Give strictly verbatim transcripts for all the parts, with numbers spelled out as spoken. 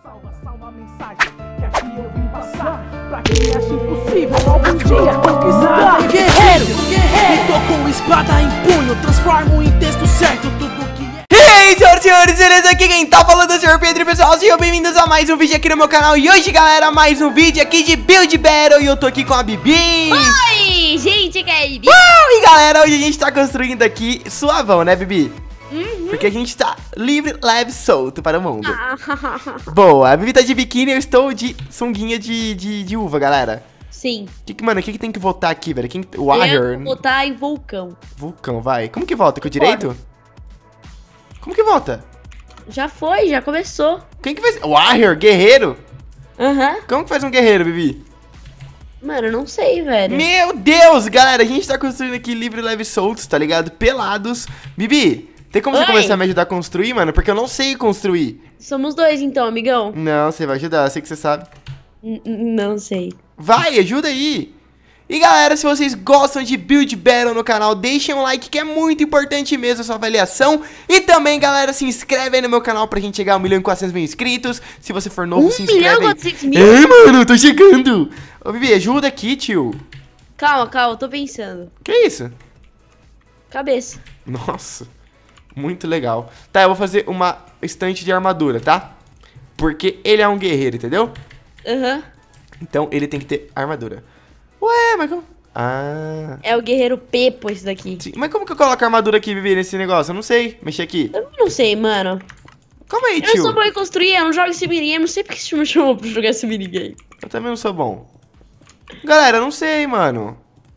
Salva, salva a mensagem que aqui eu vim passar. Pra quem acha impossível algum dia conquistar. Guerreiro, guerreiro, tô com espada em punho, transformo em texto certo tudo que é. E aí, senhoras e senhores, beleza? Aqui quem tá falando é o senhor Pedro, pessoal. Sejam bem-vindos a mais um vídeo aqui no meu canal. E hoje, galera, mais um vídeo aqui de Build Battle. E eu tô aqui com a Bibi. Oi, gente, que é a Bibi. Uau! E galera, hoje a gente tá construindo aqui suavão, né, Bibi? Uhum. Porque a gente tá livre, leve, solto para o mundo. Ah, Boa, a Bibi tá de biquíni e eu estou de sunguinha de, de, de uva, galera. sim. Que, que- mano, o que, que tem que votar aqui, velho? Quem, o Eu Warrior? vou botar em vulcão. Vulcão, vai. Como que volta? Com o direito? Como que volta? Já foi, já começou. Quem que faz? Warrior, guerreiro? Aham. Como que faz um guerreiro, Bibi? Mano, eu não sei, velho. Meu Deus, galera, a gente tá construindo aqui livre, leve, soltos, tá ligado? Pelados. Bibi, tem como você Oi. começar a me ajudar a construir, mano? Porque eu não sei construir. Somos dois, então, amigão. Não, você vai ajudar, eu sei que você sabe. N- n- não sei. Vai, ajuda aí. E galera, se vocês gostam de Build Battle no canal, deixem um like que é muito importante mesmo a sua avaliação. E também, galera, se inscreve aí no meu canal pra gente chegar a um milhão e quatrocentos mil inscritos. Se você for novo, Um se milhão e inscreve aí. quatrocentos mil? Ei, mano, eu tô chegando. Ô, Bibi, ajuda aqui, tio. Calma, calma, eu tô pensando. Que isso? Cabeça. Nossa, muito legal. Tá, eu vou fazer uma estante de armadura, tá? Porque ele é um guerreiro, entendeu? Aham. Então ele tem que ter armadura. Ué, mas como... Ah... É o guerreiro Pepo esse daqui. sim, mas como que eu coloco a armadura aqui, Bibi, nesse negócio? Eu não sei mexer aqui. Eu não sei, mano. Calma aí, Eu não tio. sou bom em construir, eu não jogo esse minigame. Eu não sei porque você me chamou pra jogar esse minigame. Eu também não sou bom. Galera, eu não sei, mano.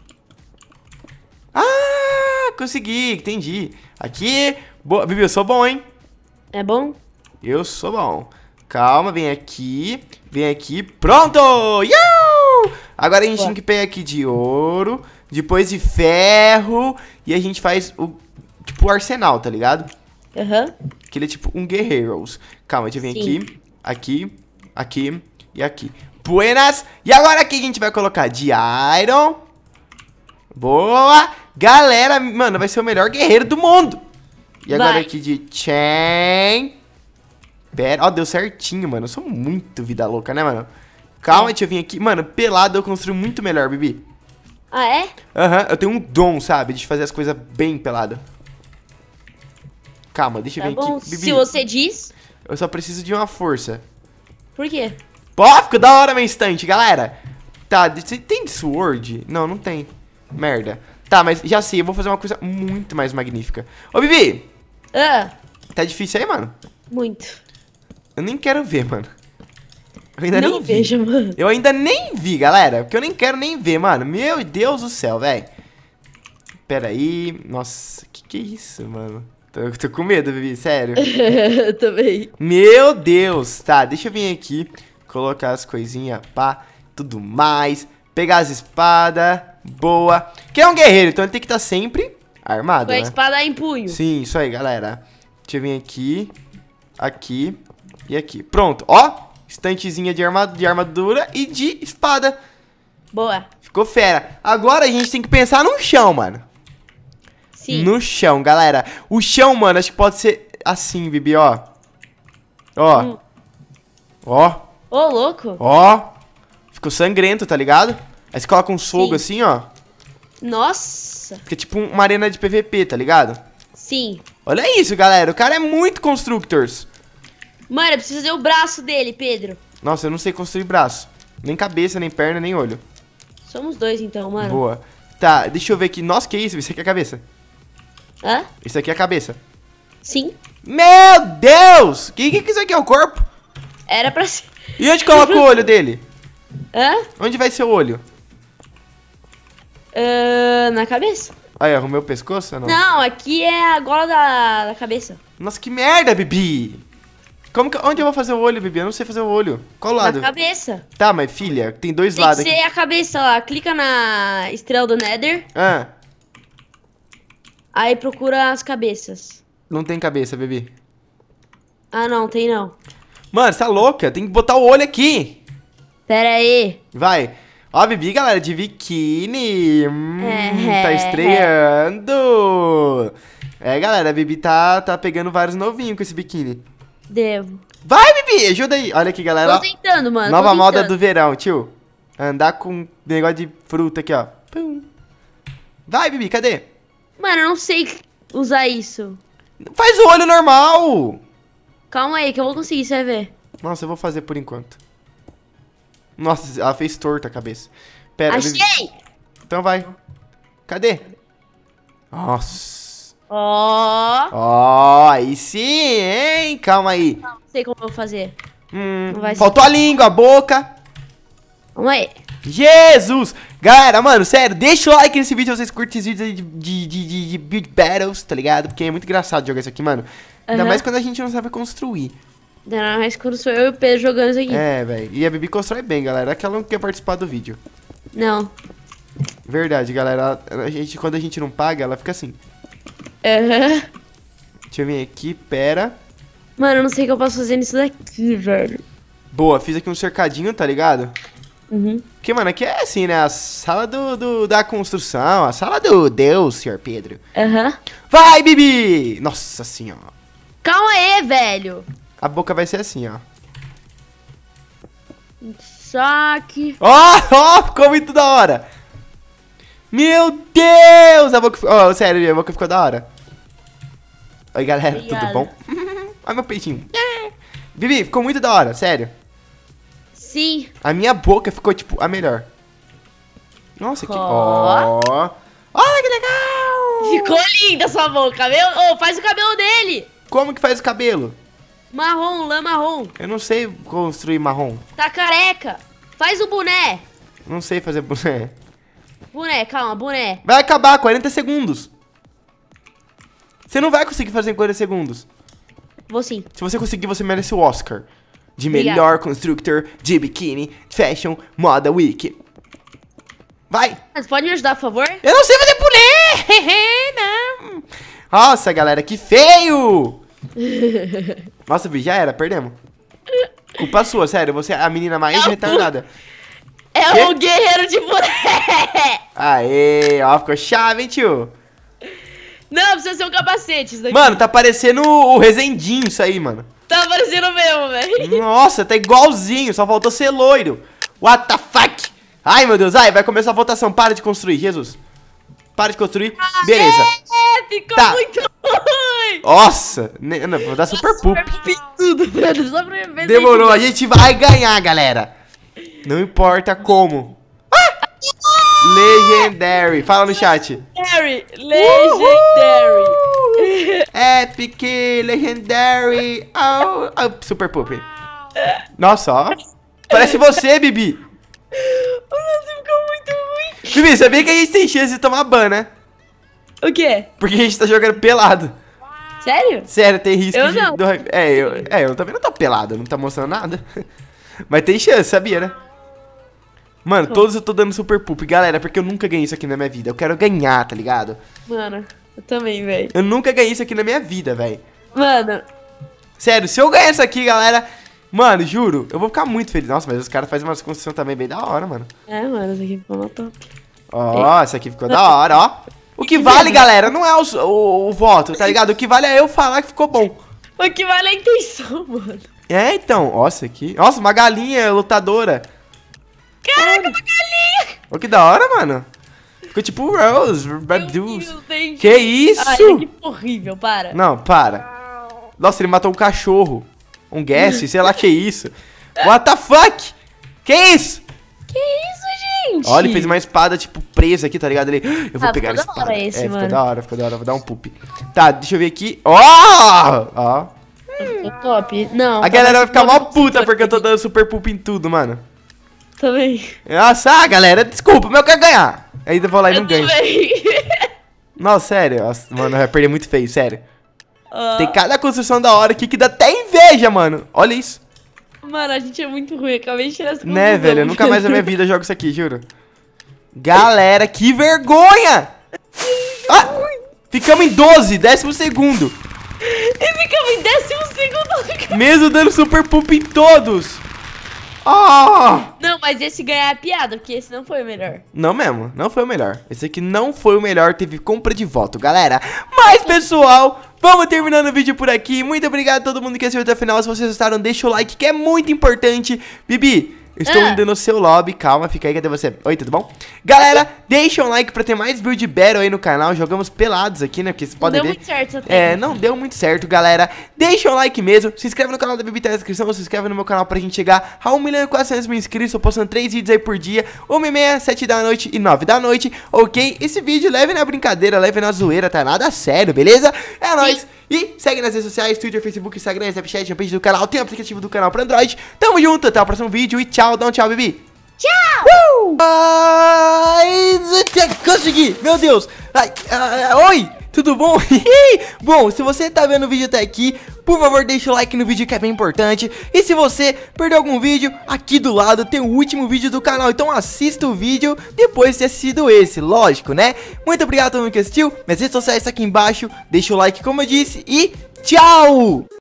Ah, consegui, entendi. Aqui, boa. Bibi, eu sou bom, hein? É bom? Eu sou bom. Calma, vem aqui. Vem aqui. Pronto! Iu! Agora a gente Boa. tem que pegar aqui de ouro. Depois de ferro. E a gente faz o... Tipo o arsenal, tá ligado? Aham. Que ele é tipo um guerreiros. Calma, deixa eu vir Sim. aqui. Aqui. Aqui. E aqui. Buenas. E agora aqui a gente vai colocar de iron. Boa. Galera, mano, vai ser o melhor guerreiro do mundo. E agora Vai. aqui de chain. Pera, ó, deu certinho, mano. Eu sou muito vida louca, né, mano? Calma, deixa eu vir aqui. Mano, pelado eu construo muito melhor, Bibi. Ah, é? Aham, eu tenho um dom, sabe? De fazer as coisas bem pelado. Calma, deixa eu Tá vir bom. aqui. Bibi, Se você diz. eu só preciso de uma força. Por quê? Pô, ficou da hora meu instante, galera. Tá, você tem sword? Não, não tem. Merda. Tá, mas já sei, eu vou fazer uma coisa muito mais magnífica. Ô, Bibi, Ah, tá difícil aí, mano? muito. Eu nem quero ver, mano. Eu ainda Não nem vi. vejo, mano. Eu ainda nem vi, galera. Porque eu nem quero nem ver, mano. Meu Deus do céu, velho. Pera aí. Nossa, que que é isso, mano? Tô, tô com medo, Bibi, sério. Também. Meu Deus. Tá, deixa eu vir aqui. Colocar as coisinhas, pá. Tudo mais. Pegar as espadas. Boa. Que é um guerreiro, então ele tem que estar sempre armado, Com a né? espada em punho. Sim, isso aí, galera. Deixa eu vir aqui. Aqui. E aqui. Pronto, ó. Estantezinha de, arma, de armadura e de espada. Boa. Ficou fera. Agora a gente tem que pensar no chão, mano. Sim. No chão, galera. O chão, mano, acho que pode ser assim, Bibi, ó. Ó. Hum. Ó. Ô, louco. Ó. Ficou sangrento, tá ligado? Aí você coloca um fogo Sim. assim, ó. Nossa. Fica tipo uma arena de P V P, tá ligado? Sim. Olha isso, galera. O cara é muito constructors. Mano, eu preciso ver o braço dele, Pedro. Nossa, eu não sei construir braço. Nem cabeça, nem perna, nem olho. Somos dois, então, mano. Boa. Tá, deixa eu ver aqui. Nossa, que isso? Isso aqui é a cabeça. Hã? Isso aqui é a cabeça. Sim. Meu Deus! Que que que isso aqui é o corpo? Era pra ser. E onde coloca o olho dele? Hã? Onde vai ser o olho? Ah, na cabeça? Aí, arrumei o pescoço ou não? Não, aqui é a gola da, da cabeça. Nossa, que merda, Bibi! Como que, onde eu vou fazer o olho, Bibi? Eu não sei fazer o olho. Qual lado? Na cabeça. Tá, mas filha, tem dois Tem que lados ser aqui. a cabeça lá. Clica na estrela do Nether. Ah, Aí procura as cabeças. não tem cabeça, Bibi. Ah, não, tem não. Mano, você tá louca? Tem que botar o olho aqui. Pera aí. Vai. Ó, Bibi, galera, de biquíni. Hum, É. tá estreando. É, galera, a Bibi tá, tá pegando vários novinhos com esse biquíni. Devo. Vai, Bibi, ajuda aí. Olha aqui, galera. Tô tentando, mano. Nova tô moda tentando. do verão, tio. Andar com negócio de fruta aqui, ó. Pum. Vai, Bibi, cadê? Mano, eu não sei usar isso. Faz o olho normal. Calma aí, que eu vou conseguir, você vai ver. Nossa, eu vou fazer por enquanto. Nossa, ela fez torta a cabeça. Pera, Bibi. Achei! Então vai. Cadê? Nossa. Ó. Ó, aí sim, hein? Calma aí. Não sei como eu vou fazer. Hum, Não vai ser. faltou a língua, a boca. Vamos aí. Jesus! Galera, mano, sério, deixa o like nesse vídeo se vocês curtem esses vídeos aí de, de, de, de, de Build Battles, tá ligado? Porque é muito engraçado jogar isso aqui, mano. Ainda Aham. mais quando a gente não sabe construir. Ainda mais quando sou eu e o Pedro jogando isso aqui. É, velho. E a Bibi constrói bem, galera. É que ela não quer participar do vídeo. Não. Verdade, galera. A gente, quando a gente não paga, ela fica assim. Aham. Deixa eu vir aqui, pera. Mano, eu não sei o que eu posso fazer nisso daqui, velho. Boa, fiz aqui um cercadinho, tá ligado? Uhum. Porque, mano, aqui é assim, né? A sala do, do- da construção, a sala do Deus, senhor Pedro. Aham. Vai, Bibi! Nossa senhora. Calma aí, velho. A boca vai ser assim, ó. Saque. Ó, ó, ficou muito da hora. Meu Deus! A boca ficou... Ó, sério, a boca ficou da hora. Oi, galera, Obrigada. tudo bom? Olha meu peitinho. Bibi, ficou muito da hora, sério. Sim. A minha boca ficou, tipo, a melhor. Nossa, que... Ó. Ó. Olha que legal! Ficou linda sua boca, meu. Ô, faz o cabelo dele. Como que faz o cabelo? Marrom, lã marrom. Eu não sei construir marrom. Tá careca. Faz o boné. Não sei fazer boné. Boné, calma, boné. Vai acabar, quarenta segundos. Você não vai conseguir fazer em quarenta segundos. Vou sim. Se você conseguir, você merece o Oscar. De Obrigada. melhor constructor de biquíni, fashion, moda week. Vai! Mas pode me ajudar, por favor? Eu não sei fazer pulê! Não! Nossa, galera, que feio! Nossa, Vi, já era, perdemos. Culpa sua, sério, você é a menina mais Não. retardada. É Quê? o guerreiro de boné. Aê, ó, ficou chave, hein, tio? Não, precisa ser um capacete isso daqui. Mano, tá parecendo o Resendinho isso aí, mano. Tá parecendo mesmo, velho. Nossa, tá igualzinho, só faltou ser loiro. What the fuck? Ai, meu Deus, ai, vai começar a votação. Para de construir, Jesus. Para de construir. Beleza. É, ficou Tá. muito ruim. Nossa, ne- não, vou dar super poop. Fiz tudo, velho. Só pra ver. Demorou, a gente vai ganhar, galera. Não importa como. Ah! Legendary. Fala no chat. Legendary. Legendary. Epic, Legendary. Oh, oh, super poop. Nossa, ó. Parece você, Bibi. Nossa, ficou muito ruim. Bibi, sabia que a gente tem chance de tomar ban, né? O quê? Porque a gente tá jogando pelado. Sério? Sério, tem risco Eu de... não. do- é, eu, é, eu também não tô pelado, não tá mostrando nada. Mas tem chance, sabia, né? Mano, todos eu tô dando super poop. Galera, porque eu nunca ganhei isso aqui na minha vida. Eu quero ganhar, tá ligado? Mano, eu também, velho. Eu nunca ganhei isso aqui na minha vida, velho. Mano, Sério, se eu ganhar isso aqui, galera... Mano, juro, eu vou ficar muito feliz. Nossa, mas os caras fazem umas construções também bem da hora, mano. é, mano, isso aqui ficou uma top. Ó, essa aqui ficou da hora, ó. O que vale, galera, não é o, o, o voto, tá ligado? O que vale é eu falar que ficou bom. O que vale é a intenção, mano. É, então, nossa, aqui. Nossa, uma galinha lutadora. Caraca, uma galinha! Olha que da hora, mano. Ficou tipo Rose, Babdoos. Meu Deus, Que isso? Ai, que horrível, para. Não, para. Nossa, ele matou um cachorro. Um guest, sei lá que isso. What the fuck? Que isso? Que isso, gente? Olha, ele fez uma espada, tipo, presa aqui, tá ligado? Ele, "Ah, eu vou Ah, pegar a ficou da espada. hora esse, é, ficou mano. da hora, ficou da hora. Vou dar um poop. Tá, deixa eu ver aqui. Ó! Ó. Ficou top. Não. A galera vai ficar ficou mó muito puta top. porque eu tô dando super poop em tudo, mano. Também. Nossa, ah, galera, desculpa, mas eu quero ganhar. Aí eu vou lá e Eu não ganho. também. Nossa, sério. Nossa, mano, eu ia perder muito feio, sério. Ó. Tem cada construção da hora aqui que dá até inveja, mano. Olha isso. Mano, a gente é muito ruim. Acabei de tirar essa Né, conclusão. velho? Eu nunca mais na minha vida jogo isso aqui, juro. Galera, que vergonha! Ah, ficamos em doze, décimo segundo. E ficamos em décimo segundo. Mesmo dando super poop em todos. Ah! Não, mas esse ganhar a piada, porque esse não foi o melhor. Não mesmo, não foi o melhor. Esse aqui não foi o melhor, teve compra de voto, galera. Mas, pessoal, vamos terminando o vídeo por aqui. Muito obrigado a todo mundo que assistiu até o final. Se vocês gostaram, deixa o like, que é muito importante. Bibi, eu estou Ah. indo no seu lobby, calma, fica aí, cadê você? Oi, tudo bom? Galera, deixa um like pra ter mais build battle aí no canal. Jogamos pelados aqui, né, porque vocês Não podem deu ver. muito certo essa É, técnica. não deu muito certo, galera. Deixa um like mesmo. Se inscreve no canal da Bibi, tá na descrição. Se inscreve no meu canal pra gente chegar a um milhão e quatrocentos mil inscritos. Tô postando três vídeos aí por dia: uma e meia, sete da noite e nove da noite. Ok? Esse vídeo leve na brincadeira, leve na zoeira, tá nada sério, beleza? É nóis. E segue nas redes sociais: Twitter, Facebook, Instagram, Snapchat, fanpage do canal. Tem o aplicativo do canal pra Android. Tamo junto, até o próximo vídeo e tchau. Dá um tchau, Bibi. Tchau! Uh! Ai, consegui, meu Deus. Ai, ai, oi, tudo bom? Bom, se você tá vendo o vídeo até aqui, por favor, deixa o like no vídeo, que é bem importante. E se você perdeu algum vídeo, aqui do lado tem o último vídeo do canal. Então assista o vídeo depois de ter assistido esse, lógico, né? Muito obrigado a todo mundo que assistiu. Minhas redes sociais estão aqui embaixo. Deixa o like, como eu disse, e tchau!